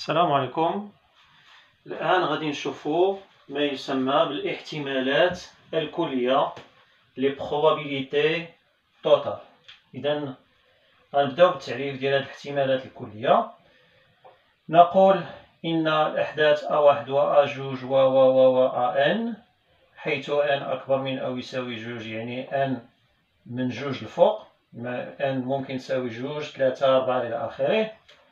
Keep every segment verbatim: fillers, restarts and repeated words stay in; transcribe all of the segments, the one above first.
السلام عليكم. الآن غادي نشوفوا ما يسمى بالاحتمالات الكلية لي probabilités totales. إذا غنبداو بالتعريف ديال هاد الاحتمالات الكلية. نقول إن الأحداث أ واحد و أ جوج و و و و أ إن، حيث إن أكبر من أو يساوي جوج، يعني إن من جوج الفوق، إن ممكن تساوي جوج ثلاثة أربعة إلى آخره،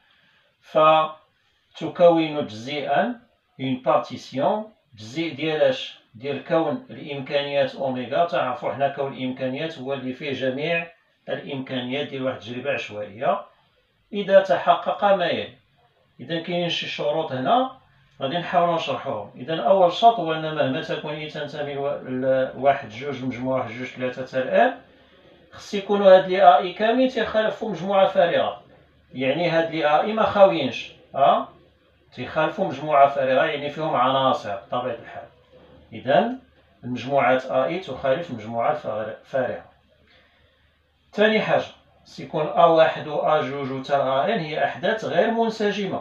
فتكون جزيئا une partition. جزيء ديال اش؟ ديال كون الإمكانيات أوميغا. تعرفوا حنا كون الإمكانيات هو اللي فيه جميع الإمكانيات ديال واحد التجربة عشوائية إذا تحقق ما يلي. إذا كاينين شي شروط هنا غادي نحاولوا نشرحوهم. إذا أول شرط هو أن مهما تكون إي تنتمي لواحد جوج مجموعة واحد جوج ثلاثة حتى الآن، خص يكونوا هاد لي أ إي كاملين تيخالفوا مجموعة فارغة. يعني هاد لي أ إي ما خاويينش، ها تيخالفوا مجموعة فارغة، يعني فيهم عناصر بطبيعة الحال. إذا المجموعات أ إي تخالف مجموعات فارغة. ثاني حاجة سيكون أ واحد و أ جوج و حتى أ إن هي أحداث غير منسجمة.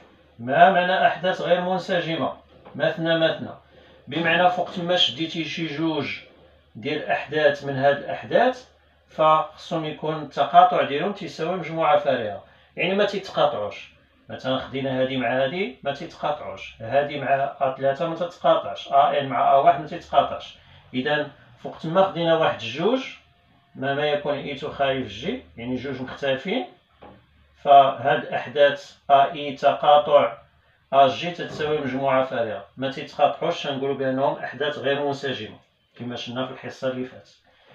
ما معنى أحداث غير منسجمة؟ مثنى مثنى، بمعنى فوق تما شديتي شي جوج ديال الأحداث من هاد الأحداث فخصهم يكون التقاطع ديالهم تيساوي مجموعة فارغة، يعني ما تيتقاطعوش. مثلا خدينا هادي مع هادي ما تيتقاطعوش، هادي مع أ ثلاثة ما تتقاطعش، أ إن مع أ واحد ما تيتقاطعش. إذا فوق تما خدينا واحد جوج ما ما يكون إي تخالف جي، يعني جوج مختلفين، فهاد أحداث أ إي تقاطع أ جي تتساوي مجموعة فارغة، ما تيتقاطعوش، تنقولوا بأنهم أحداث غير منسجمة كما شفنا في الحصة اللي فاتت.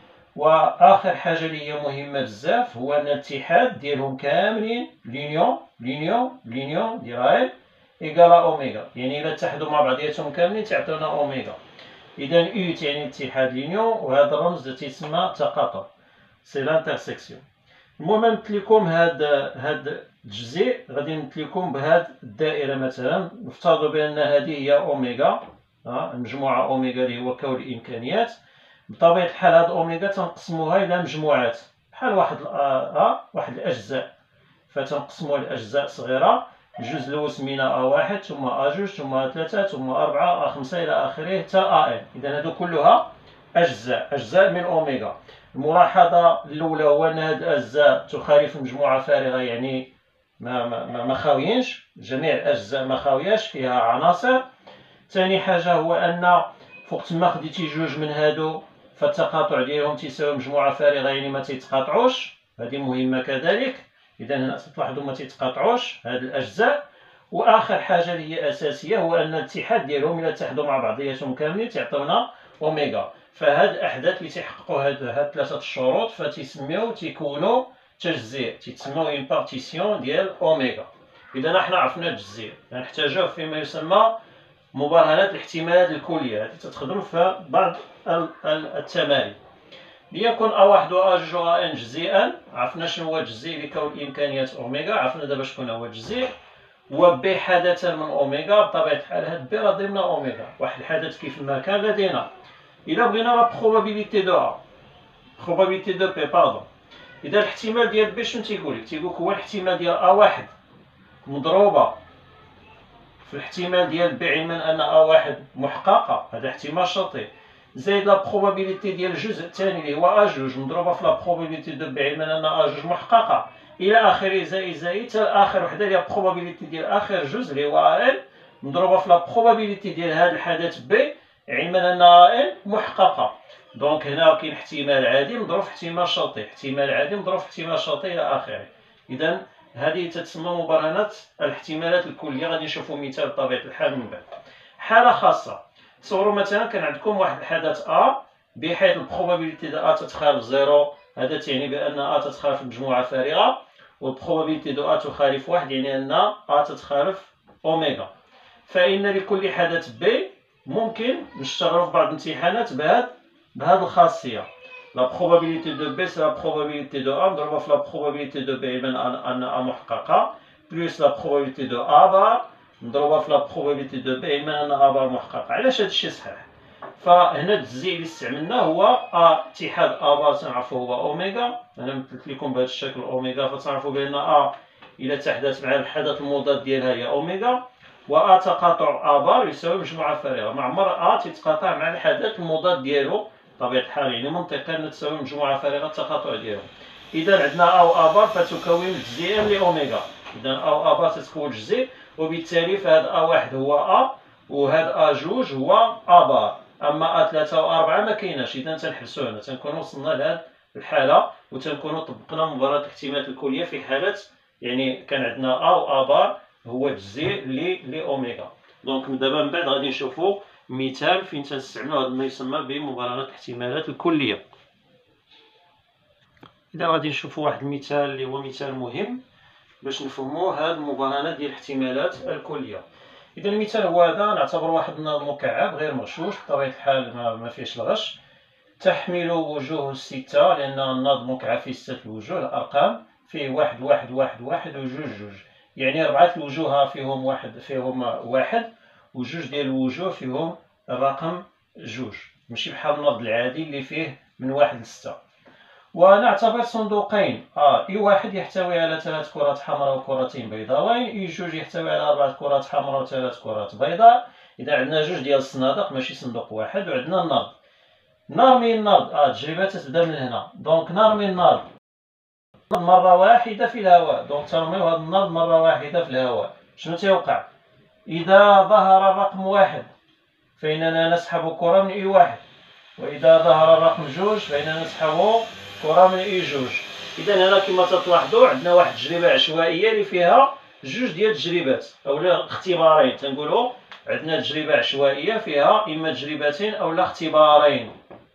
وآخر حاجة اللي هي مهمة بزاف هو أن الاتحاد ديالهم كاملين لينيون لينيون لينيون ديال إل إيكالا أوميغا، يعني إلا اتحدوا مع بعضياتهم كاملين تعطيونا أوميغا. إذا أو تعني اتحاد لينيون، وهذا الرمز تيسمى تقاطع، سي لانترسيكسيون. المهم نمثل لكم هاد هاد الجزيء، غادي نمثل لكم بهاد الدائرة. مثلا نفترضوا بأن هذه هي أوميغا، المجموعة أوميغا اللي هو كون الإمكانيات. بطبيعة الحال هاد أوميغا تنقسموها إلى مجموعات بحال واحد أ واحد الأجزاء، فتنقسموها لأجزاء صغيرة. الجزء الأول سمينا أ واحد، ثم أ جوج، ثم أ ثلاثة، ثم أربعة، أ خمسة إلى آخره حتى أ إن. إذا هادو كلها أجزاء أجزاء من أوميغا. الملاحظة الأولى هو أن هاد الأجزاء تخالف مجموعة فارغة، يعني ما ما ما خاويينش، جميع الأجزاء ما خاوياش، فيها عناصر. ثاني حاجة هو أن فوق تما خديتي جوج من هادو فالتقاطع ديالهم تيساوي مجموعة فارغة، يعني ما تيتقاطعوش، هذه مهمة كذلك. إذا هنا تلاحظوا ما تيتقاطعوش هاد الأجزاء. وآخر حاجة اللي هي أساسية هو أن الاتحاد ديالهم إلا اتحدوا مع بعضياتهم كاملين تعطيونا أوميغا. فهاد الأحداث اللي تيحققوا هاد هاد ثلاثة الشروط فتيسميو تيكونوا تجزيء، تيتسموا اون بارتيسيون ديال أوميغا. إذا حنا عرفنا التجزيء غنحتاجوه فيما يسمى مبرهنات الاحتمالات الكلية، هذه تتخدم في بعض التمارين. ليكن أ واحد و أ جوج و أ إن جزيئا. عرفنا شنو هو الجزيء لكون الإمكانيات أوميغا، عرفنا دابا شكون هو الجزيء. و ب حدثا من أوميغا، بطبيعة الحال هاد ب راه ضمن أوميغا، واحد الحدث كيف ما كان لدينا. إلا بغينا لا بروبابيليتي دو أ، بروبابيليتي دو بي باردون. إذا الاحتمال ديال ب شنو تيقولك؟ تيقولك هو الاحتمال ديال أ واحد مضروبة في الاحتمال ديال ب، علما أن أ واحد محققة، هذا احتمال شرطي، زائد لا بروبابيليتي ديال الجزء الثاني اللي هو أ جوج مضروبة في لا بروبابيليتي دو ب، علما أن أ جوج محققة، إلى آخره، زائد زائد حتى آخر وحدة اللي هي بروبابيليتي ديال آخر جزء اللي هو أ إن مضروبة في لا بروبابيليتي ديال هذا الحدث ب، علما أن أ إن محققة. دونك هنا كاين احتمال عادي مضروب في احتمال شرطي، احتمال عادي مضروب في احتمال شرطي إلى آخره. إذا هذه تتسمى مبرهنات الاحتمالات الكلية. غادي نشوفوا مثال بطبيعة الحال من بعد. حالة خاصة، تصوروا مثلا كان عندكم واحد الحدث أ بحيث البروبابيليتي دو أ تتخالف زيرو، هذا تعني بأن أ تتخالف مجموعة فارغة، والبروبابيليتي دو أ تخالف واحد، يعني أن أ تتخالف أوميغا. فإن لكل حدث ب ممكن نشتغلوا في بعض الامتحانات بهاد بهاد الخاصية. لا probabilité de B c'est la probabilité de A مضروبة في la probabilité de B علما أن A محققة، plus la probabilité de A bar مضروبة في la probabilité de B علما أن A bar محققة. علاش هاد الشيء صحيح؟ فهنا التجزيء اللي استعملناه هو A اتحاد A bar تنعرفو هو أوميغا. أنا مثلت لكم بهذا الشكل أوميغا، فتنعرفو بأن A إلى تحدث مع الحدث المضاد ديالها هي أوميغا، و أ تقاطع أ بار يساوي مجموعة فارغة. مع عمر أ تتقاطع مع الحدث المضاد ديالو بطبيعة الحال، يعني منطقيا تساوي مجموعة فارغة التقاطع ديالو. إذا عندنا أ و أ بار فتكون جزيئا لأوميغا. إذا أ و أ بار تتكون جزيء، وبالتالي فهاد أ واحد هو أ وهاد أ جوج هو أ بار. أما أ ثلاثة و أربعة ما كايناش، إذا تنحبسو هنا تنكونو وصلنا لهاد الحالة وتنكونو طبقنا مباراة الاحتمالات الكلية في حالة يعني كان عندنا أ و أ بار هو جزيء لأوميغا. دونك دابا من بعد غادي نشوفو مثال فين تنستعملو هاد ما يسمى بمباراة الاحتمالات الكلية. إذا غادي نشوفو واحد المثال اللي هو مثال مهم باش نفهمو هاد المباراة ديال الاحتمالات الكلية. إذا المثال هو هذا، نعتبر واحد النظم مكعب غير مغشوش بطبيعة الحال ما فيهش الغش، تحمل وجوه ستة لأن النظم مكعب فيه ستة الوجوه، الأرقام فيه واحد واحد واحد واحد وجوج جوج، يعني أربعة الوجوه فيهم واحد فيهم واحد وجوج ديال الوجوه فيهم الرقم جوج، ماشي بحال النظم العادي اللي فيه من واحد لستة. ونعتبر صندوقين آه إي واحد يحتوي على ثلاث كرات حمراء وكرتين بيضاوين، إي جوج يحتوي على أربعة كرات حمراء وثلاث كرات بيضاء. إذا عندنا جوج ديال الصنادق ماشي صندوق واحد. وعندنا النرد، نرمي النرد آه التجربة تتبدا من هنا. دونك نرمي النرد مرة واحدة في الهواء. دونك ترميو هاد النرد مرة واحدة في الهواء. شنو تيوقع؟ إذا ظهر الرقم واحد فإننا نسحب كرة من إي واحد، وإذا ظهر الرقم جوج فإننا نسحب كرة من إي جوج. إذا هنا كما تلاحظوا عندنا واحد التجربة عشوائية اللي فيها جوج ديال التجربات أولا اختبارين. تنقولوا عندنا تجربة عشوائية فيها إما تجربتين أولا اختبارين.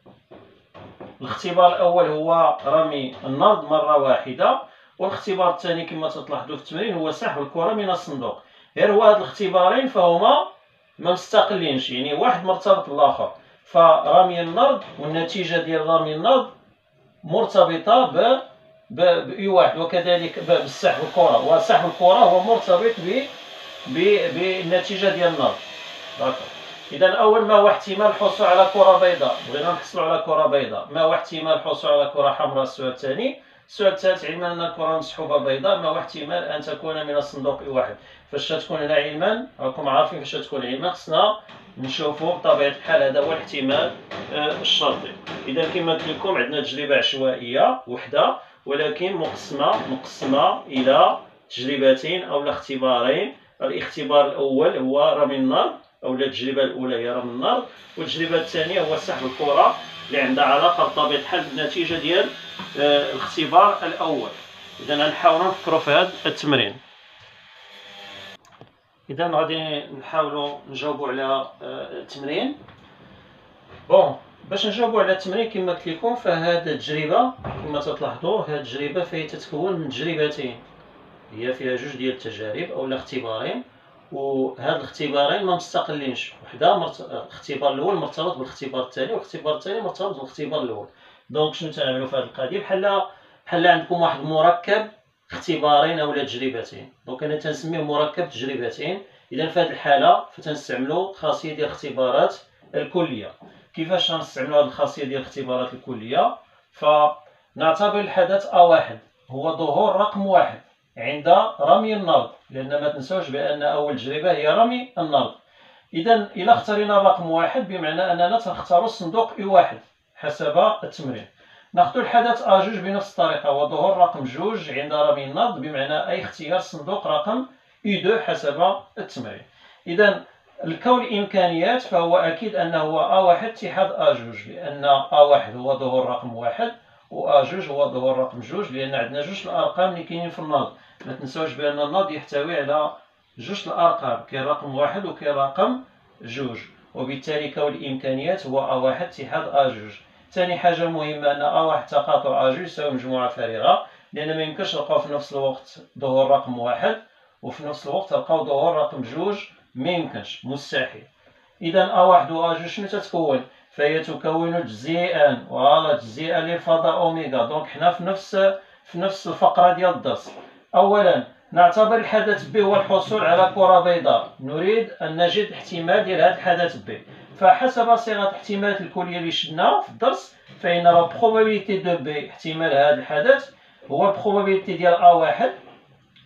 الاختبار الأول هو رمي النرد مرة واحدة، والاختبار الثاني كما تلاحظوا في التمرين هو سحب الكرة من الصندوق. غير هو هاد الاختبارين فهما ما مستقلينش، يعني واحد مرتبط بالآخر. فرمي النرد والنتيجة ديال رمي النرد مرتبطة ب بإي واحد، وكذلك بسحب الكرة، وسحب الكرة هو مرتبط ب بالنتيجة ديال النرد. إذا أول ما هو احتمال الحصول على كرة بيضاء؟ بغينا نحصلوا على كرة بيضاء. ما هو احتمال الحصول على كرة حمراء؟ السؤال الثاني. السؤال الثالث، علما أن الكرة مسحوبة بيضاء ما هو احتمال أن تكون من الصندوق إي واحد؟ فاش تكون هنا علما، راكم عارفين فاش تكون علما خصنا نشوفوا بطبيعة الحال هذا هو الاحتمال الشرطي. إذا كما قلت لكم عندنا تجربة عشوائية وحدة ولكن مقسمة مقسمة إلى تجربتين أو اختبارين. الاختبار الأول هو رمي النرد أو التجربة الأولى هي رمي النرد، والتجربة الثانية هو سحب الكرة اللي عندها علاقة بطبيعة الحال بالنتيجة ديال الاختبار الأول. إذا غنحاولوا نفكروا في هذا التمرين. إذا غادي نحاولوا نجاوبوا على التمرين. بون باش نجاوبوا على التمرين كما قلت لكم فهاد التجربة كما تلاحظوا هاد التجربة فهي تتكون من تجربتين، هي فيها جوج ديال التجارب أو الاختبارين، وهاد الاختبارين ما مستقلينش. وحده مرت... الاختبار الاول مرتبط بالاختبار الثاني، والاختبار الثاني مرتبط بالاختبار الاول. دونك شنو تنعملوا في هذه القضيه؟ بحال بحال عندكم واحد مركب اختبارين اولا تجربتين. دونك انا تنسميه مركب تجربتين. اذا في هذه الحاله فتنستعملوا الخاصيه ديال الاختبارات الكليه. كيفاش غنستعملوا هذه الخاصيه ديال الاختبارات الكليه؟ فنعتبر الحدث أ واحد هو ظهور رقم واحد عند رمي النرد، لأن ما تنسوش بأن أول تجربة هي رمي النرد. إذا إلا اختارينا رقم واحد بمعنى أننا تنختاروا الصندوق إي واحد حسب التمرين. ناخذ الحدث أ جوج بنفس الطريقة، وظهور رقم جوج عند رمي النرد بمعنى أي اختيار الصندوق رقم إي اثنين حسب التمرين. إذا الكون الإمكانيات فهو أكيد أنه هو أ واحد اتحاد أ جوج، لأن أ واحد هو ظهور رقم واحد و أ جوج هو ظهور رقم جوج، لأن عندنا جوج الأرقام اللي كاينين في النرد. ما تنساوش بأن النرد يحتوي على جوج الأرقام، كاين رقم واحد وكاين رقم جوج، وبالتالي كون الإمكانيات هو أ واحد اتحاد أ جوج. ثاني حاجة مهمة أن أ واحد تقاطع أ جوج يساوي مجموعة فارغة، لأن ما يمكنش نلقاو في نفس الوقت ظهور رقم واحد وفي نفس الوقت نلقاو ظهور رقم جوج، ما يمكنش، مستحيل. إذا أ واحد و أ جوج شنو تتكون؟ فهي تكون جزيئا، فوالا جزيئا للفضاء أوميغا. دونك حنا في نفس في نفس الفقرة ديال الدرس. أولا نعتبر الحدث ب هو الحصول على كرة بيضاء، نريد أن نجد الاحتمال ديال هذا الحدث ب. فحسب صيغة الاحتمالات الكلية اللي شفنا في الدرس فإن لا probabilité دو ب احتمال هذا الحدث هو probabilité ديال أ واحد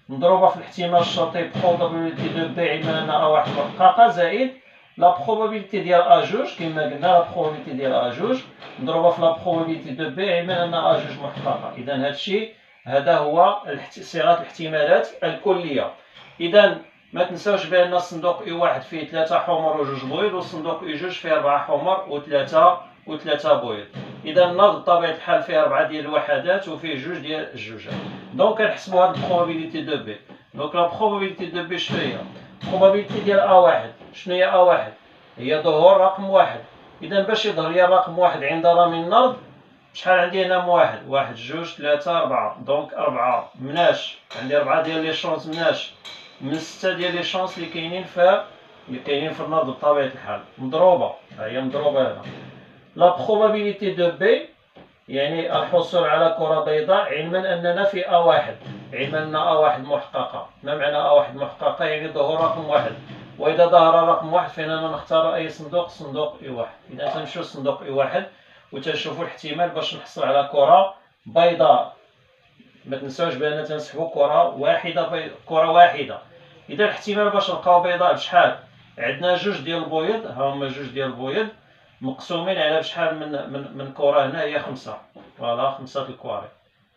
مضروبة في الاحتمال الشرطي probabilité دو بي علما أن أ واحد محققة زائد لا probabilité ديال أ جوج كما قلنا لا probabilité ديال أ جوج مضروبة في لا probabilité دو بي علما أن أ جوج محققة. إذا هادشي هذا هو صيغة الاحتمالات الكلية. إذا ما تنساوش بأن الصندوق إي واحد فيه ثلاثة حمر وجوج بيض، والصندوق إي جوج فيه أربعة حمر وثلاثة وثلاثة بيض. إذا النقد بطبيعة الحال فيه أربعة ديال الوحدات وفيه جوج ديال الجوجات. دونك كنحسبو هاد البروبابيليتي دو بي. دونك لا بروبابيليتي دو بي شنو هي؟ البروبابيليتي ديال أ واحد، شنو هي أ واحد؟ هي ظهور رقم واحد. إذا باش يظهر لي الرقم واحد عند رمي النرد، شحال عندي هنا من واحد؟ واحد جوج ثلاثة أربعة. دونك أربعة مناش، عندي أربعة ديال لي شونس مناش من ستة ديال لي شونس اللي كاينين في اللي كاينين في النرد بطبيعة الحال مضروبة، ها هي مضروبة هنا. لا بروبابيليتي دو بي يعني الحصول على كرة بيضاء علما أننا في أ واحد، علما أن أ واحد محققة. ما معنى أ واحد محققة؟ يعني ظهور رقم واحد، وإذا ظهر رقم واحد فإننا نختار أي صندوق، صندوق إي واحد. إذا تنمشيو لصندوق إي واحد وتنشوفو الاحتمال باش نحصل على كرة بيضاء. ما تنساوش بأننا تنسحبو كرة واحدة بي... كرة واحدة. إذا الاحتمال باش نلقاو بيضاء بشحال؟ عندنا جوج ديال البيض، ها هما جوج ديال البيض مقسومين على بشحال من من من كرة هنا هي خمسة، فوالا خمسة الكواري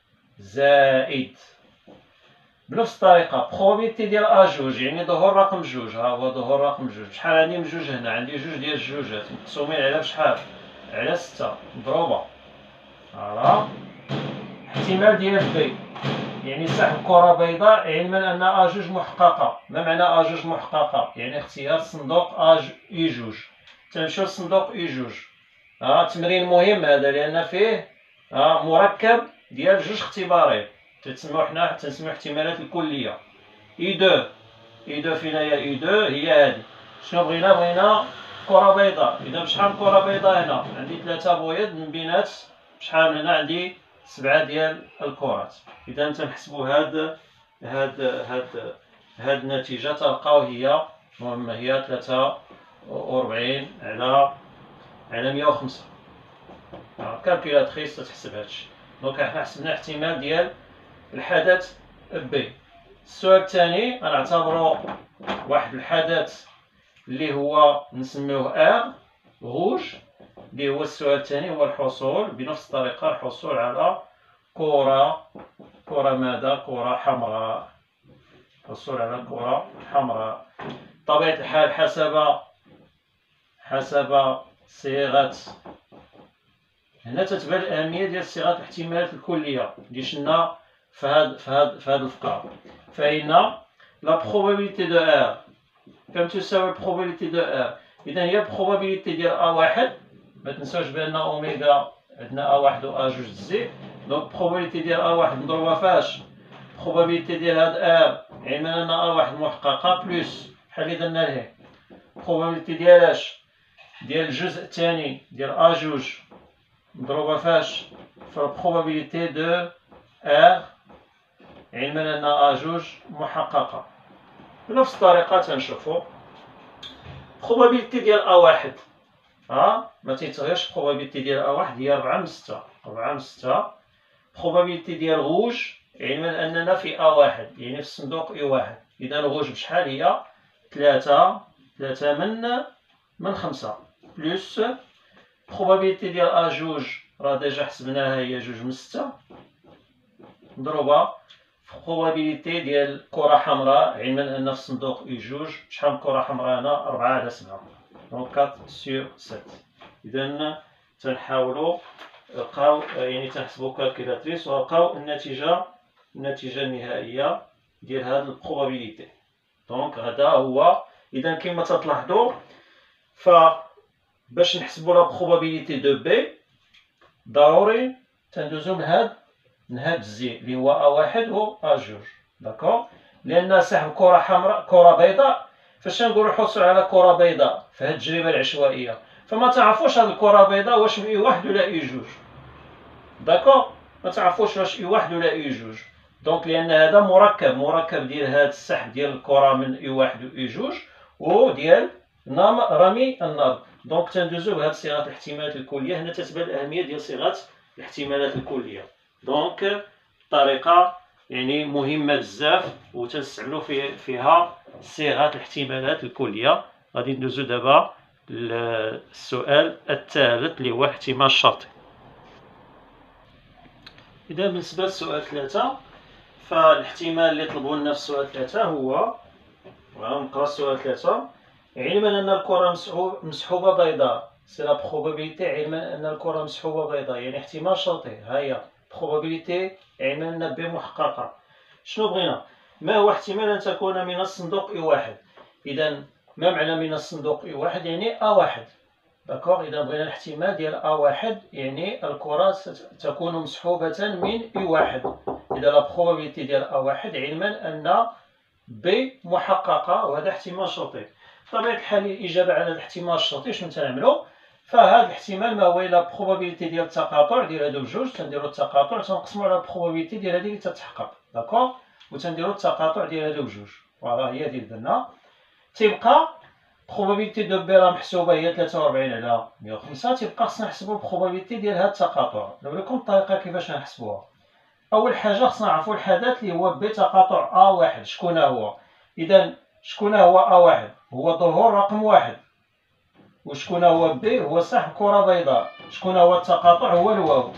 زائد بنفس الطريقة بروبابيليتي ديال أ جوج يعني ظهور رقم جوج، ها هو ظهور رقم جوج. شحال عندي من جوج هنا؟ عندي جوج ديال الجوجات مقسومين على بشحال؟ على ستة مضروبة. فوالا احتمال ديال بي يعني سحب كرة بيضاء علما أن أ جوج محققة. ما معنى أ جوج محققة؟ يعني اختيار صندوق أ إي جوج. تنمشيو لصندوق إي جوج، ها تمرين مهم هذا لأن فيه ها مركب ديال جوج اختبارات تتسموا حنا تنسميو احتمالات الكلية. إي دو، إي دو فين هي؟ إي دو هي هادي. شنو بغينا؟ بغينا كرة بيضاء. إذا بشحال كرة بيضاء هنا؟ عندي ثلاثة بيض من بينات شحال من هنا؟ عندي سبعة ديال الكرات. إذا تنحسبو هاد هاد هاد هاد النتيجة تلقاو هي المهم هي ثلاثة وربعين على على مية وخمسة. كالكيلاتريس تتحسب هادشي. دونك حنا حسبنا احتمال ديال الحدث بي. السؤال الثاني غنعتبرو واحد الحدث اللي هو نسميوه ار غوج، اللي هو السؤال الثاني هو الحصول بنفس الطريقة الحصول على كرة كرة ماذا؟ كرة حمراء. الحصول على كرة حمراء بطبيعة الحال حسب حسب صيغة. هنا تتبان الأهمية ديال صيغة الاحتمالات الكلية اللي شفنا في هاد في هاد في هاد الفقرة. فإن لا probabilité de R كم تساوي probabilité de R؟ إذا هي probabilité ديال أ واحد. ما تنساوش بأن أوميغا عندنا أ واحد و أ جوج زي. دونك probabilité ديال أ واحد مضروبة فاش؟ probabilité ديال هاد R علما أن أ واحد محققة بلوس بحال اللي درنا لهيه probabilité ديال اش؟ ديال الجزء الثاني ديال أ جوج مضروبة فاش؟ في البروبابيليتي دو ار علما أن أ جوج محققة. بنفس الطريقة تنشوفو بروبابيليتي ديال أ واحد، ها ما تيتغيرش بروبابيليتي ديال أ واحد هي ربعة من ستة، ربعة من ستة. بروبابيليتي ديال غوج علما أننا في أ واحد يعني في الصندوق إي واحد. إذا غوج بشحال هي؟ ثلاثة، ثلاثة من من خمسة بلوس بروبابيليتي ديال أ جوج راه ديجا حسبناها هي جوج من ستة مضروبة في بروبابيليتي ديال كرة حمراء علما أن في الصندوق إي جوج شحال من كرة حمراء هنا؟ أربعة على سبعة. دونك أربعة سور سبعة. إذا تنحاولو لقاو يعني تنحسبو كالكيلاتريس ولقاو النتيجة النتيجة النهائية ديال هاد البروبابيليتي. دونك هذا هو. إذا كما تلاحظوا فباش نحسبوا لا بروبابيليتي دو بي ضروري تندوزو من هاد من هاد الزي اللي هو أ واحد و أ جوج. داكوغ لأن سحب كرة حمراء كرة بيضاء فاش نقولو الحصول على كرة بيضاء في هاد التجربة العشوائية فما تعرفوش هاد الكرة بيضاء واش إي واحد ولا إي جوج. داكوغ ما تعرفوش واش إي واحد ولا إي جوج. دونك لأن هذا مركب مركب ديال هاد السحب ديال الكرة من إي واحد و إي جوج و ديال رمي النرد. دونك تندوزو بهاد صيغة الاحتمالات الكلية. هنا تتبان الأهمية ديال صيغة الاحتمالات الكلية. دونك الطريقة يعني مهمة بزاف وتنستعملو في فيها صيغة الاحتمالات الكلية. غادي ندوزو دابا للسؤال الثالث اللي هو الاحتمال الشرطي. إذا بالنسبة للسؤال ثلاثة، فالاحتمال اللي طلبوا لنا في السؤال ثلاثة هو، ونقرا السؤال ثلاثة: علما أن الكرة مسحوبة بيضاء، سي لا بروبابيليتي، علما أن الكرة مسحوبة بيضاء يعني احتمال شرطي، ها هي بروبابيليتي علما أن ب محققة. شنو بغينا؟ ما هو احتمال أن تكون من الصندوق إي واحد؟ إذا ما معنى من الصندوق إي واحد؟ يعني أ واحد، داكوغ. إذا بغينا الاحتمال ديال أ واحد يعني الكرة ستكون مسحوبة من إي واحد. إذا لا بروبابيليتي ديال أ واحد علما أن ب محققة، وهذا احتمال شرطي. بطبيعة الحال الإجابة على الاحتمال الشرطي شنو تنعملو؟ فهذا الاحتمال ما هو إلا بروبابيليتي ديال التقاطع ديال هادو بجوج، تنديرو التقاطع تنقسمو على بروبابيليتي ديال هادي اللي تتحقق، داكوغ، وتنديرو التقاطع ديال هادو بجوج. فوالا هي اللي درنا. تيبقى بروبابيليتي دو بي راه محسوبة هي ثلاثة وربعين على مية وخمسة، تيبقى خصنا نحسبو البروبابيليتي ديال هاد التقاطع. نوريكم الطريقة كيفاش نحسبوها. أول حاجة خصنا نعرفو الحدث اللي هو ب تقاطع أ واحد شكون هو. إذا شكون هو أ واحد؟ هو ظهور رقم واحد. وشكون هو ب؟ هو سحب كرة بيضاء. شكون هو التقاطع؟ هو الواو.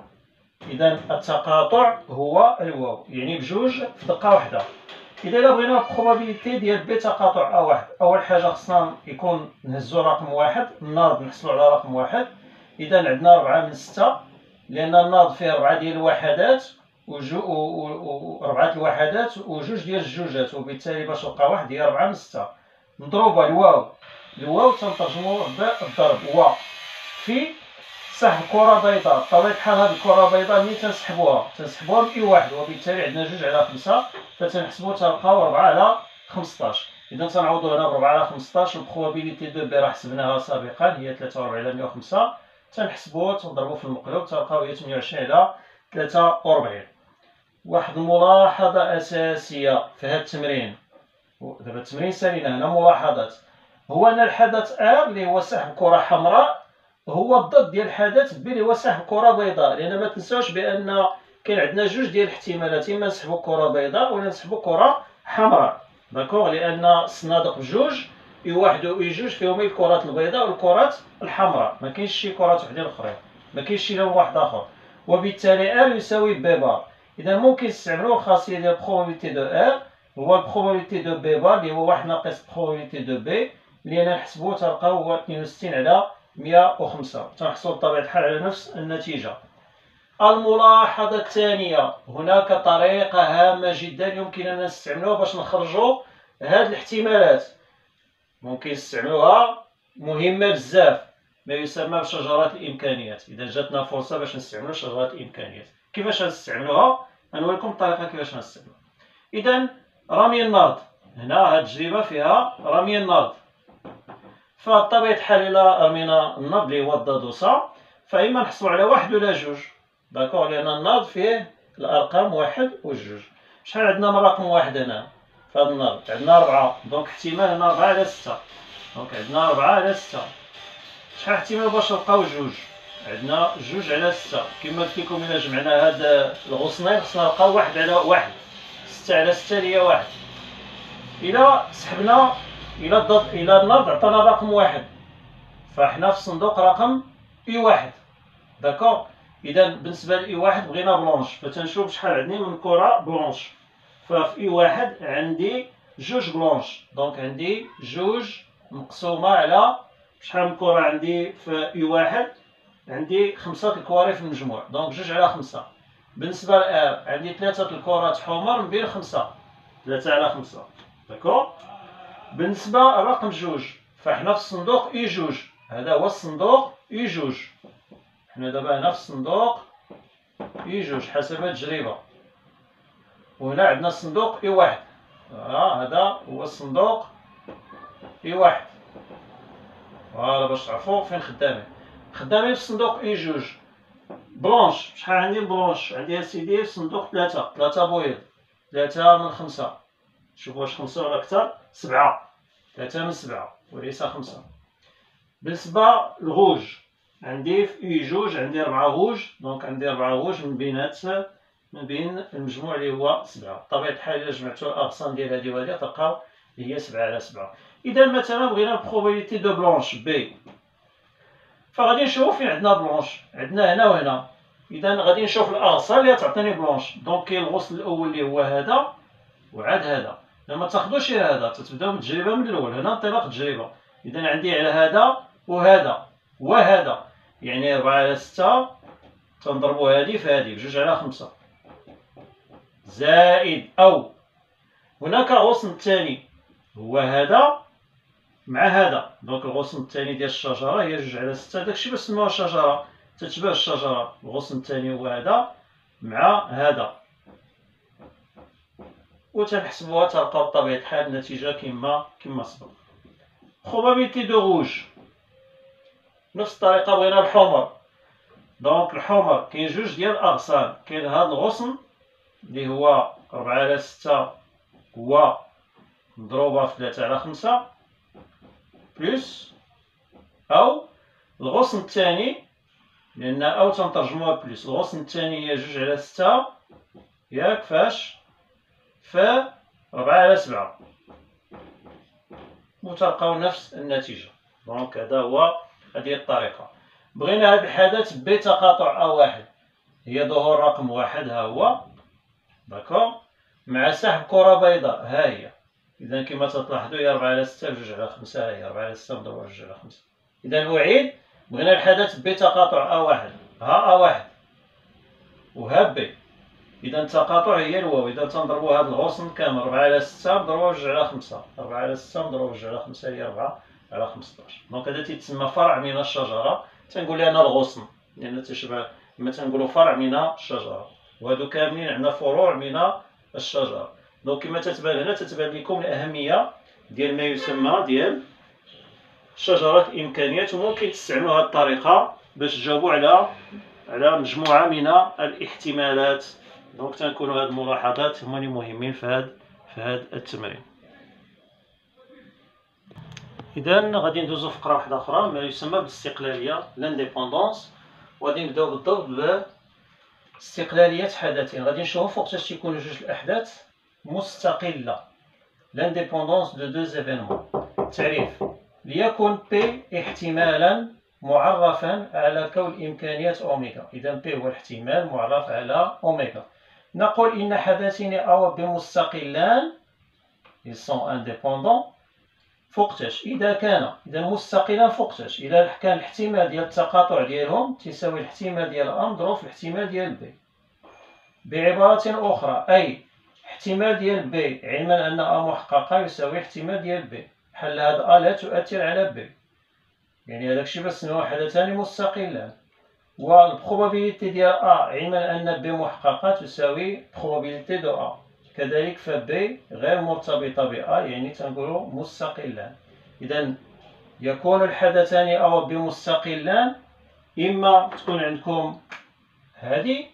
إذا التقاطع هو الواو، يعني بجوج في دقة واحدة. إذا إلا بغينا البروبابيليتي ديال ب تقاطع أ واحد، أول حاجة خصنا يكون نهزو رقم واحد، الناض نحصلو على رقم واحد. إذا عندنا ربعة من ستة، لأن الناض فيه ربعة ديال الوحدات وجو وربعة الوحدات وجوج ديال الجوجات، وبالتالي باش نلقى واحد هي ربعة من ستة. مضروبة الواو، الواو تنترجموه بالضرب و في سحب كرة بيضاء. بطبيعة الحال هاد الكرة البيضاء ملي تنسحبوها تنسحبوها من إي واحد، وبالتالي عندنا جوج على خمسة، فتنحسبو تلقاو ربعة على خمسطاش. إذا تنعوضو هنا بربعة على خمسطاش، البروبابيليتي دو بي راه حسبناها سابقا هي ثلاثة وربعين على مية وخمسة، تنحسبوه تنضربو في المقلوب تلقاو هي ثمانية وعشرين على ثلاثة وربعين. واحد الملاحظة أساسية في هاد التمرين، دابا التمرين سالينا هنا ملاحظات، هو أن الحدث أ اللي هو سحب كرة حمراء هو الضد ديال الحدث ب اللي هو سحب كرة بيضاء، لأن ما تنساوش بأن كاين عندنا جوج ديال الاحتمالات، إما نسحبو كرة بيضاء ولا نسحبو كرة حمراء، داكوغ، لأن الصنادق بجوج إي واحد و إي جوج فيهم الكرات البيضاء والكرات الحمراء، ما كاينش شي كرات وحدين أخرين، ما كاينش شي لون واحد آخر، وبالتالي ا يساوي ب بار. إذا ممكن نستعملو الخاصية ديال بروبابيليتي دو ا هو البروبابيليتي دو بي بار اللي هو واحد ناقص بروبابيليتي دو بي، اللي أنا نحسبوه تلقاو هو اثنين وستين على مية وخمسة، تنحصلو بطبيعة الحال على نفس النتيجة. الملاحظة الثانية، هناك طريقة هامة جدا يمكننا نستعملوها باش نخرجو هاد الاحتمالات، ممكن نستعملوها مهمة بزاف، ما يسمى بشجرات الإمكانيات. إذا جاتنا فرصة باش نستعملو شجرات الإمكانيات، كيفاش غنستعملوها؟ غنوريكم الطريقة كيفاش غنستعملوها. إذا رمي النرد، هنا هاد التجربة فيها رمي النرد، فبطبيعة الحال إلا رمينا النرد اللي هو الضاد وصا، فإما نحصلو على واحد ولا جوج، داكوغ، لأن النرد فيه الأرقام واحد وجوج. شحال عندنا من رقم واحد هنا في هاد النرد؟ عندنا ربعة، دونك احتمال هنا ربعة على ستة، دونك عندنا ربعة على ستة. شحال احتمال باش نلقاو جوج؟ عندنا جوج على ستة، كما قلت لكم إلا جمعنا هاد الغصنين خصنا نلقاو واحد على واحد، ستة على ستة هي واحد. إلا سحبنا إلا الضد إلا النرد عطانا رقم واحد، فحنا في الصندوق رقم إي واحد، داكوغ. إذا بالنسبة لإي واحد بغينا بلونش، فتنشوف شحال عندي من كرة بلونش، ففي إي واحد عندي جوج بلونش، دونك عندي جوج مقسومة على شحال من كرة عندي في إي واحد؟ عندي خمسة الكواري في المجموع، دونك جوج على خمسة. بالنسبة لآ عندي ثلاثة الكرات حمر من بين خمسة، ثلاثة على خمسة، داكوغ. بالنسبة لرقم جوج، فحنا في الصندوق إي جوج، هذا هو الصندوق إي جوج، حنا دابا هنا في الصندوق إي جوج حسب هاد التجربة، وهنا عندنا الصندوق إي واحد، ها هذا هو الصندوق إي واحد، فوالا باش تعرفو فين خدامين. خدامين في الصندوق إي جوج. بلونش، شحال عندي بلونش؟ عندي أسيدي في الصندوق ثلاثة، ثلاثة بويض، ثلاثة من خمسة، شوفو واش خمسة ولا أكثر، سبعة، ثلاثة من سبعة وليس خمسة. بالنسبة للغوج، عندي في إي جوج عندي ربعة غوج، دونك عندي ربعة غوج من بينات من بين المجموع اللي هو سبعة. بطبيعة الحال إلا جمعتو الأغصان ديال هادي وهادي تلقاو اللي هي سبعة على سبعة. إذا مثلا بغينا البروبابيليتي دو بلونش بي، فغادي نشوف فين عندنا بلونش، عندنا هنا وهنا. إذا غادي نشوف الأغصان اللي غتعطيني بلونش، دونك كاين الغصن الأول اللي هو هذا وعاد هذا. ما تاخدوش غير هذا، تتبداو بالتجربة من الأول، هنا انطلاق التجربة. إذا عندي على هذا وهذا وهذا، يعني ربعة على ستة تنضربو هادي في هادي بجوج على خمسة، زائد أو هناك غصن الثاني هو هذا مع هذا، دونك الغصن الثاني ديال الشجرة هي جوج على ستة، داكشي باش سموها الشجرة، تتشبه الشجرة. الغصن الثاني هو هذا مع هذا، وتنحسبوها تلقاو بطبيعة الحال النتيجة كما كما سبق. probabilité دو روج نفس الطريقة بغينا الحمر، دونك الحمر كاين جوج ديال الأغصان، كاين هاد الغصن اللي هو ربعة على ستة هو مضروبة في ثلاثة على خمسة بلس أو الغصن الثاني، لأن أو تنترجموها بلس. الغصن الثاني هي جوج على ستة ياك فاش في ربعة على سبعة، وتلقاو نفس النتيجة. دونك هذا هو هذه الطريقة. بغينا هاد الحدث بي تقاطع أ واحد، هي ظهور رقم واحد ها هو داكوغ مع سحب كرة بيضاء ها هي. إذا كما تلاحظوا هي ربعة على ستة بجوج على خمسة، ها هي ربعة على ستة مضروبة بجوج على خمسة. إذا أعيد، بغينا الحدث بي تقاطع أ واحد، ها أ واحد وها بي. إذا التقاطع هي الواو، إذا تنضربوا هاد الغصن كامل ربعة على ستة مضروبة بجوج على خمسة، ربعة على ستة مضروبة بجوج على خمسة هي ربعة على خمسطاش. دونك هذا تيتسمى فرع من الشجرة، تنقول لها أنا الغصن لأن تشبه كما تنقولوا فرع من الشجرة، وهادو كاملين عندنا فروع من الشجرة. دونك كما تتبان هنا تتبان لكم الأهمية ديال ما يسمى ديال شجرة الإمكانيات، وممكن تستعملوا هذه الطريقة باش تجاوبوا على على مجموعة من الاحتمالات. دونك تنكونوا هاد الملاحظات هما اللي مهمين في هاد في هاد التمرين. إذا غادي ندوزو فقرة واحدة أخرى ما يسمى بالاستقلالية لانديبوندونس، وغادي نبداو بالضبط باستقلالية حدثين. غادي نشوفو فوقاش تيكونوا جوج الأحداث مستقلة، لانديبوندونس دو دو زيفينمون. تعريف: ليكن بي احتمالا معرفا على كون إمكانيات أوميغا. إذا بي هو الاحتمال معرف على أوميغا. نقول إن حدثين أو بي مستقلان ils sont indépendants فوقتاش؟ إذا كان إذا مستقلان فوقتاش؟ إذا كان الاحتمال ديال التقاطع ديالهم تساوي الاحتمال ديال أ مضروب في الاحتمال ديال بي. بعبارة أخرى، أي احتمال ديال بي علما أن أ محققة يساوي احتمال ديال بي، بحال هاد أ لا تؤثر على بي، يعني هذاك الشيء باش نسميوه حدثان مستقلان. والبروبابيليتي ديال أ علما أن بي محققة تساوي بروبابيليتي دو أ، كذلك فبي غير مرتبطة بأ، يعني تنقولوا مستقلان. إذا يكون الحدثان أو بي مستقلان، إما تكون عندكم هذه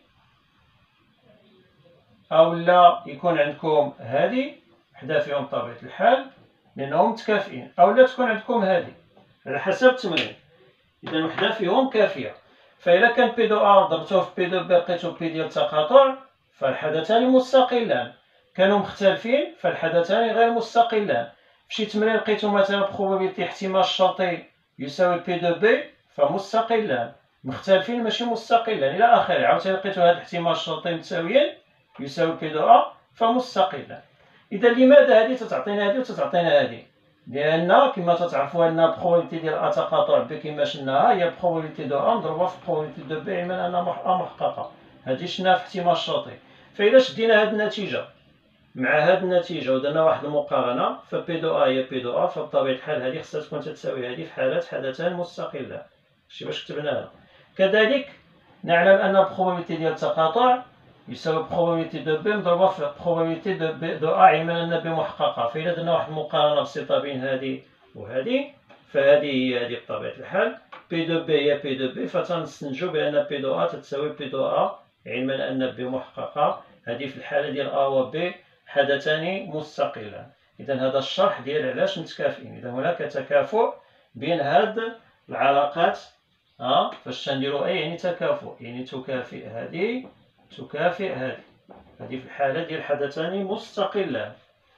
أو لا يكون عندكم هذه، حدا فيهم بطبيعة الحال لأنهم متكافئين، أو لا تكون عندكم هذه على حسب التمرين. إذا وحدة فيهم كافية. فإذا كان بي دو أ ضربتوه في بي دو بي لقيتو بي ديال التقاطع، فالحدثان مستقلان. كانوا مختلفين فالحدثان غير مستقلان. في شي تمرين لقيتو مثلا بروبابيليتي احتمال الشرطي يساوي بي دو بي فمستقلان، مختلفين ماشي مستقلان إلى آخره. عاوتاني لقيتو هاد الاحتمال الشرطي متساويين يساوي بي دو أ فمستقلان. إذا لماذا هذه تتعطينا هذه وتتعطينا هذه؟ لأن كما تتعرفوا أن بروبابيليتي ديال أ تقاطع بي كما شفناها هي بروبابيليتي دو أ مضروبة في بروبابيليتي دو بي علما أن أ محققة. هذه شفناها في الاحتمال الشرطي. فإذا شدينا هاد النتيجة مع هاد النتيجة ودرنا واحد المقارنة، فبي دو أ هي بي دو أ، فبطبيعة الحال هذه خصها تكون تتساوي هذه في حالة حدثان مستقلان. شتي باش كتبناها. كذلك نعلم أن البروبابيليتي ديال التقاطع يساوي بروبابيليتي دو بي مضروبة في بروبابيليتي دو بي دو أ علما أن بي محققة. فإذا درنا واحد المقارنة بسيطة بين هذه وهذه، فهذه هي هذه بطبيعة الحال بي دو بي هي بي دو بي، فتنستنتجو بأن بي دو أ تتساوي بي دو أ علما أن بي محققة. هذه في الحالة ديال أ و بي حدثان مستقلان. إذا هذا الشرح ديال علاش متكافئين. إذا هناك تكافؤ بين هاد العلاقات. ها فاش تنديرو أي يعني تكافؤ، يعني تكافئ هذه تكافئ هذه. هذه في الحالة ديال حدثان مستقلان.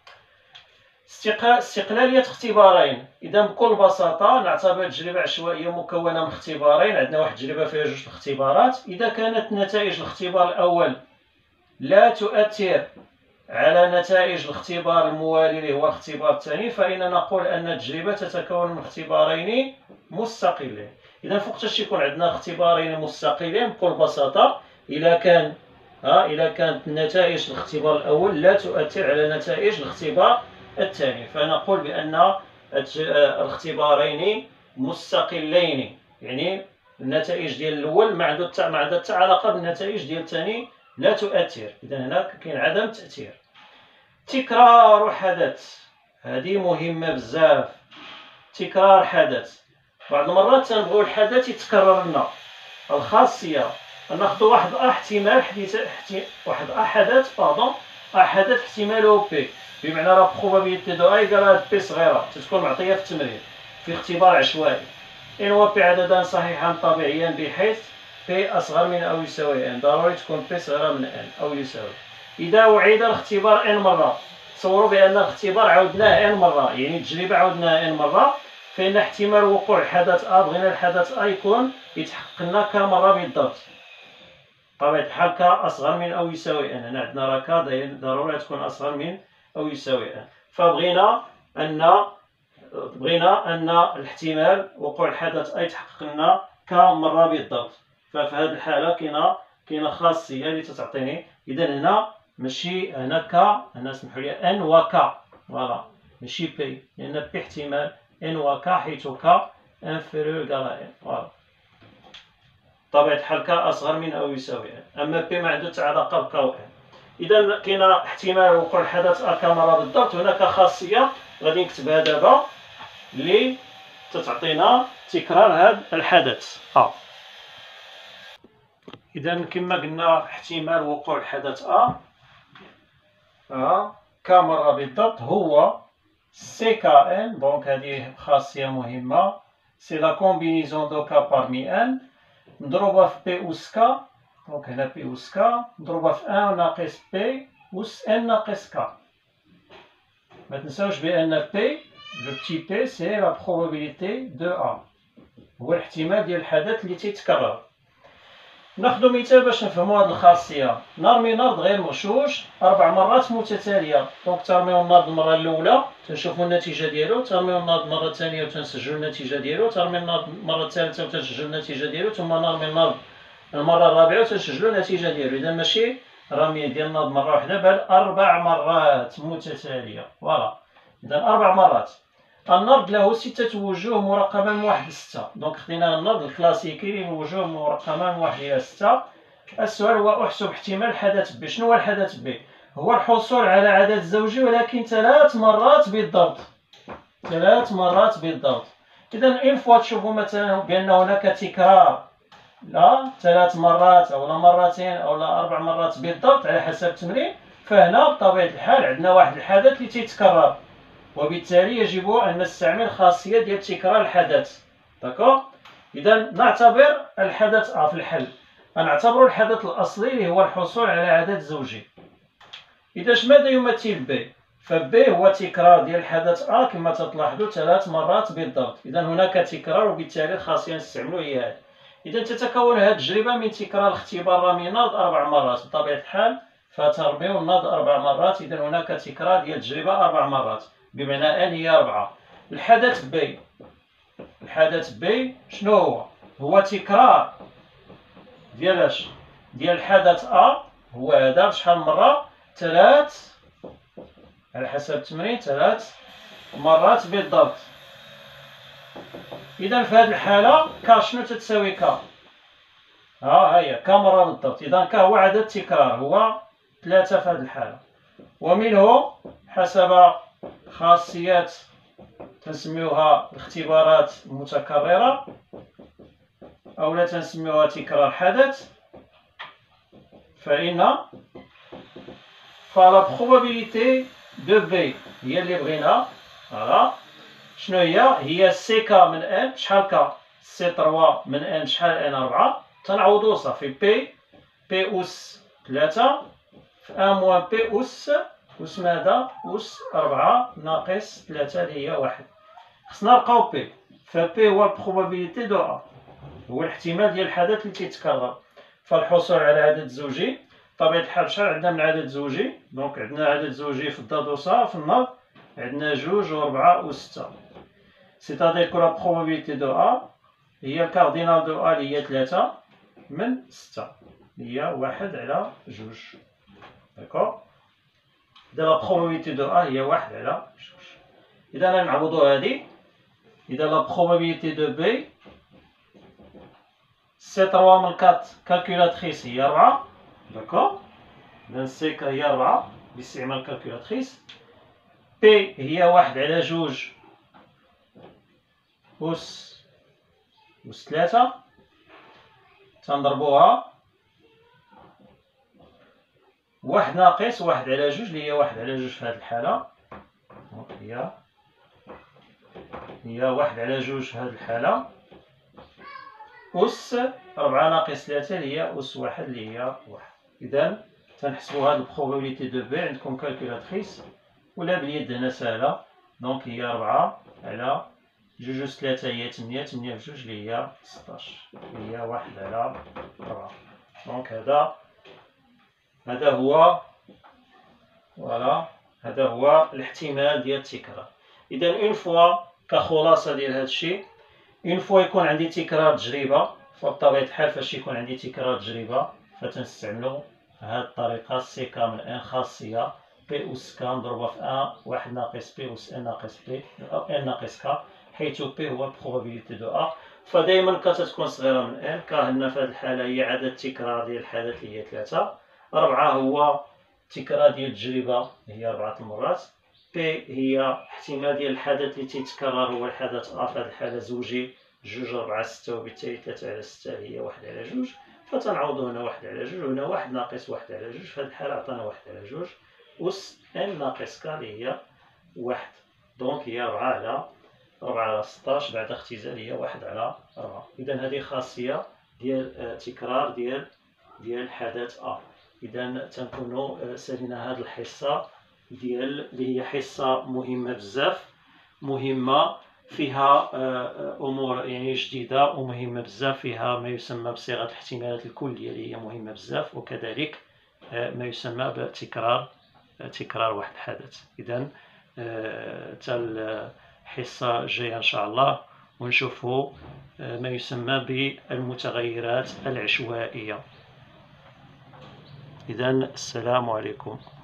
استقلالية اختبارين. إذا بكل بساطة نعتبر تجربة عشوائية مكونة من اختبارين. عندنا واحد التجربة فيها جوج الاختبارات. إذا كانت نتائج الاختبار الأول لا تؤثر على نتائج الاختبار الموالي اللي هو الاختبار الثاني، فإننا نقول أن التجربة تتكون من اختبارين مستقلين. إذا فوقتاش يكون عندنا اختبارين مستقلين؟ بكل بساطة إذا كان ها إذا كانت نتائج الاختبار الأول لا تؤثر على نتائج الاختبار الثاني، فنقول بأن الاختبارين مستقلين، يعني النتائج ديال الأول ما عندها ما عندها حتى علاقة بالنتائج ديال الثاني، لا تؤثر. إذا هنا كاين عدم تأثير. تكرار حدث، هذه مهمة بزاف. تكرار حدث، بعض المرات تنبغيو الحدث يتكرر لنا. الخاصية ناخذ واحد احتمال حديث واحد احدث باردون احدث احتماله بي، بمعنى لا بروبابيليتي دو اي قال بي صغيرة تتكون معطية في التمرين في اختبار عشوائي. إن هو بي عددان صحيحان طبيعيان بحيث بي أصغر من أو يساوي ان، ضروري تكون بي صغيرة من ان أو يساوي. إذا أعيد الاختبار ان مرة، تصوروا بأن الاختبار عاودناه ان مرة، يعني التجربة عاودناها ان مرة، فإن احتمال وقوع الحدث أ، بغينا الحدث أ يكون يتحقق لنا ك مرة بالضبط. بطبيعة الحال ك أصغر من أو يساوي ان، هنا عندنا راه ك ضروري تكون أصغر من أو يساوي ان، فبغينا أن بغينا أن الاحتمال وقوع الحدث أ يتحقق لنا ك مرة بالضبط. ففي هذه الحالة كاينة كاينة خاصية اللي تتعطيني. إذا هنا ماشي هنا ك، هنا سمحوا لي ان وك، فوالا ماشي بي، لأن بي احتمال ان وك حيث ك انفيريور كالا ان، فوالا بطبيعة الحال ك أصغر من أو يساوي ان، أما بي ما عنده حتى علاقة بك و ان. إذا كاينة احتمال وقوع الحدث أ كمرة بالضبط. هناك خاصية غادي نكتبها دابا اللي تتعطينا تكرار هذا الحدث أ. إذا كما قلنا احتمال وقوع الحدث أ أ كمرة بالضبط هو سي كا ان. دونك هذه خاصية مهمة، سي لا كومبينيزون دو كا بارمي ان مضروبة في بي أس كا. دونك هنا بي أس كا مضروبة في ان ناقص بي أس ان ناقص كا. ما تنساوش بأن بي لو بتي بي سي لا بروبابيليتي دو أ، هو الاحتمال ديال الحدث اللي تيتكرر. ناخذ مثال باش نفهموا هذه الخاصية. نرمي نرد غير مغشوش أربع مرات متتالية. دونك ترميو النرد المرة الأولى تنشوفو النتيجة ديالو، ترميو النرد مرة الثانية وتنسجلو النتيجة ديالو، ترمي النرد المرة الثالثة وتنسجلو النتيجة ديالو، ثم نرمي النرد المرة الرابعة وتنسجلو النتيجة ديالو. إذا ماشي رمي ديال النرد مرة واحدة بل أربع مرات متتالية، فوالا. إذا أربع مرات. النرد له ستة وجوه مرقمة من واحد لستة. دونك خدينا النرد الكلاسيكي اللي الوجوه مرقمة من واحد إلى ستة. السؤال هو أحسب احتمال الحدث ب. شنو هو الحدث ب؟ هو الحصول على عدد زوجي ولكن ثلاث مرات بالضبط. ثلاث مرات بالضبط. إذا إن فوا تشوفوا مثلا بأن هناك تكرار لا ثلاث مرات أو لا مرتين أو لا أربع مرات بالضبط على حسب التمرين، فهنا بطبيعة الحال عندنا واحد الحدث اللي تيتكرر، وبالتالي يجب أن نستعمل خاصية ديال تكرار الحدث. داكوغ. إذا نعتبر الحدث أ في الحل، نعتبر الحدث الأصلي اللي هو الحصول على عدد زوجي. إذا ماذا يمثل ب؟ فب هو تكرار ديال الحدث أ كما تلاحظوا ثلاث مرات بالضبط. إذا هناك تكرار وبالتالي الخاصية نستعملوا هي هذه. إذا تتكون هذه التجربة من تكرار اختبار رمي النرد أربع مرات. بطبيعة الحال فترميو النرد أربع مرات، إذا هناك تكرار ديال التجربة أربع مرات، بمعنى ان هي أربعة. الحدث ب، الحدث ب شنو هو؟ هو تكرار ديال اش؟ ديال الحدث أ، هو هذا شحال من مرة؟ ثلاث، على حسب التمرين ثلاث مرات بالضبط. إذا في هذه الحالة ك شنو تتساوي ك؟ ها هي ك مرة بالضبط. إذا ك هو عدد تكرار، هو ثلاثة في هذه الحالة. ومنه حسب خاصيات تنسميوها الاختبارات المتكررة أو لا تنسميوها تكرار حدث، فإن فلا probabilité دو بي هي اللي بغينا. فوالا شنو هي؟ هي سي كا من ان شحال كا؟ سي ثلاثة من ان شحال ان أربعة. تنعوضو صافي بي بي أس ثلاثة في أن موان بي أس أس ماذا؟ أس أربعة ناقص ثلاثة اللي هي واحد. خصنا نلقاو بي، فبي هو البروبابيليتي دو أ، هو الاحتمال ديال الحدث اللي تيتكرر. فالحصول على عدد زوجي بطبيعة الحال شحال عندنا من عدد زوجي؟ دونك عندنا عدد زوجي في الضاد وصا في الناظ عندنا جوج وربعة وستة، سيتادير كو لا بروبابيليتي دو أ هي الكاردينال دو أ اللي هي ثلاثة من ستة اللي هي واحد على جوج. داكوغ، إذا لا بروبابيليتي دو أ هي واحد على جوج. إذا نعوضو هادي، إذا لا بروبابيليتي دو بي سي تروا من كات كالكولاتريس هي أربعة. داكوغ، إذا سي هي أربعة باستعمال الكالكولاتريس. بي هي واحد على جوج أس أس ثلاثة، تنضربوها واحد ناقص واحد على جوج اللي هي واحد على جوج في هاد الحالة، هي هي واحد على جوج في هاد الحالة، أس ربعة ناقص ثلاثة اللي هي أس واحد اللي هي واحد. إذا تنحسبو هاد البروبابيليتي دو بي، عندكم كالكولاتريس ولا باليد هنا ساهلة. دونك هي ربعة على جوج أس ثلاثة هي تمنية، تمنية في جوج اللي هي ستاش اللي هي واحد على ربعة. دونك هذا هذا هو فوالا هذا هو الاحتمال ديال التكرار. إذا اون فوا كخلاصة ديال هذا الشيء، اون فوا يكون عندي تكرار تجربة، فبطبيعة الحال فاش يكون عندي تكرار تجربة فتنستعملو هاد الطريقة سي كا من ان خاصية بي أس كا مضروبة في ان واحد ناقص بي أس ان ناقص بي ان ناقص كا، حيث بي هو البروبابيليتي دو أ. فدايما كا تتكون صغيرة من ان. كا هنا في هاد الحالة هي عدد التكرار ديال الحدث اللي هي ثلاثة. ربعة هو تكرار ديال التجربة هي ربعة المرات. بي هي احتمال ديال الحدث اللي تيتكرر هو الحدث أ، في هاد الحالة زوجي جوج ربعة ستة، وبالتالي ثلاثة على ستة هي واحد على جوج. فتنعوضو هنا واحد على جوج، وهنا واحد ناقص واحد على جوج، في هاد الحالة عطانا واحد على جوج أس ان ناقص كا اللي هي واحد. دونك هي ربعة على ربعة على ستاش بعد اختزال هي واحد على ربعة. إذا هذه خاصية ديال تكرار ديال ديال الحدث أ. إذا تنكونو سالينا هاد الحصة ديال اللي هي حصة مهمة بزاف، مهمة فيها أمور يعني جديدة ومهمة بزاف، فيها ما يسمى بصيغة الاحتمالات الكلية اللي هي مهمة بزاف، وكذلك ما يسمى بتكرار تكرار واحد الحدث. إذا حتى الحصة الجاية إن شاء الله ونشوفوا ما يسمى بالمتغيرات العشوائية. إذا السلام عليكم.